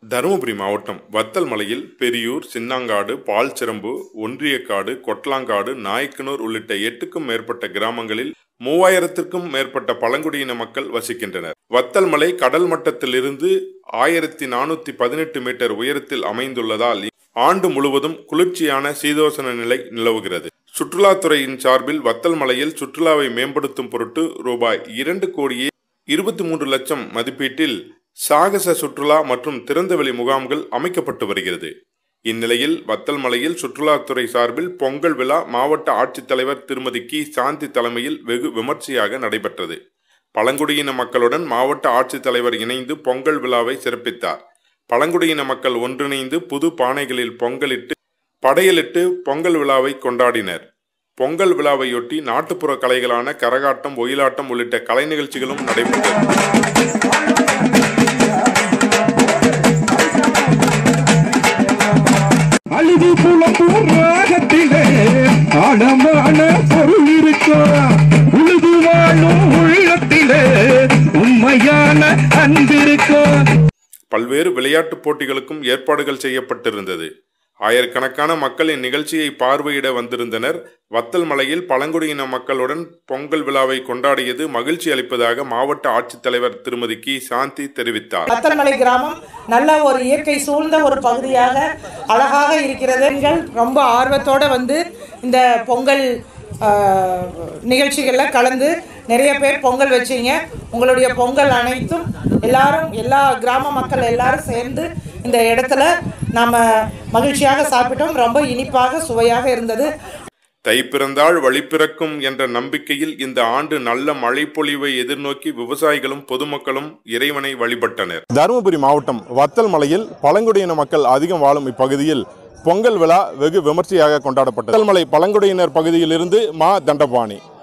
தருமபுரி மாவட்டம் வத்தல் மலையில் பெரியூர், சின்னாங்காடு, பால்சிரம்பு, ஒன்றியக்காடு, கொட்லாங்காடு, நாயக்கனூர் உள்ளிட்ட 8க்கும் மேற்பட்ட கிராமங்களில் 3000க்கும் மேற்பட்ட பழங்குடியின மக்கள் வசிக்கின்றனர். வத்தல் மலை கடல் மட்டத்திலிருந்து 1418 மீட்டர் உயரத்தில் அமைந்துள்ளதால் ஆண்டு முழுவதும் குளிர்ச்சியான சீதோசன நிலை நிலவுகிறது. சுற்றுலாத்துறையின் சார்பில் வத்தல் மலையில் சுற்றுலாவை மேம்படுத்தும் பொருட்டு ரூபாய் 2,23,00,000 மதிப்பீட்டில் சாகச சுற்றுலா மற்றும் திறந்தவெளி முகாம்கள் அமைக்கப்பட்டு வருகிறது. இந்நிலையில் வத்தல் மலையில் சுற்றுலாத்துறை சார்பில் பொங்கல் விழா மாவட்ட ஆட்சித்தலைவர் திருமதி கி. சாந்தி தலைமையில் வெகு விமர்சையாக நடைபெற்றது. பழங்குடியின மக்களுடன் மாவட்ட ஆட்சித்தலைவர் இணைந்து பொங்கல் விழாவை சிறப்பித்தார். பழங்குடியின மக்கள் ஒன்றிணைந்து புது பானைகளில் பொங்கலிட்டு படையலிட்டு பொங்கல் விழாவை கொண்டாடினர். பொங்கல் விழாவையொட்டி நாட்டுப்புற கலைகளான கரகாட்டம், ஒயிலாட்டம் உள்ளிட்ட கலை நிகழ்ச்சிகளும் நடைபெற்றது. அழுது புலம்பும் ராகத்திலே ஆழமான பொருள் இருக்கும். உழுது வாழும் உள்ளத்திலே உண்மையான அன்பிருக்கும். பல்வேறு விளையாட்டுப் போட்டிகளுக்கும் ஏற்பாடுகள் செய்யப்பட்டிருந்தது. ஆயிரக்கணக்கான மக்கள் இந்நிகழ்ச்சியை பார்வையிட வந்திருந்தனர். வத்தல் மலையில் பழங்குடியின மக்களுடன் பொங்கல் விழாவை கொண்டாடியது மகிழ்ச்சி அளிப்பதாக மாவட்ட ஆட்சித்தலைவர் திருமதி கி. சாந்தி தெரிவித்தார். வத்தல் மலை கிராமம் நல்ல ஒரு இயற்கை சூழ்ந்த ஒரு பகுதியாக அழகாக இருக்கிறது. ரொம்ப ஆர்வத்தோட வந்து இந்த பொங்கல் நிகழ்ச்சிகளில் கலந்து நிறைய பேர் பொங்கல் வச்சிங்க. உங்களுடைய பொங்கல் அனைத்தும் எல்லா கிராம மக்கள் எல்லாரும் சேர்ந்து இந்த இடத்துல நாம் மகிழ்ச்சியாக சாப்பிட்டோம். ரொம்ப இனிப்பாக சுவையாக இருந்தது. தை பிறந்தால் வழி பிறக்கும் என்ற நம்பிக்கையில் இந்த ஆண்டு நல்ல மழை பொழிவை எதிர்நோக்கி விவசாயிகளும் பொதுமக்களும் இறைவனை வழிபட்டனர். தருமபுரி மாவட்டம் வத்தல் மலையில் பழங்குடியின மக்கள் அதிகம் வாழும் இப்பகுதியில் பொங்கல் விழா வெகு விமர்சையாக கொண்டாடப்பட்டது. வத்தல் மலை பழங்குடியினர் பகுதியிலிருந்து மா. தண்டபாணி.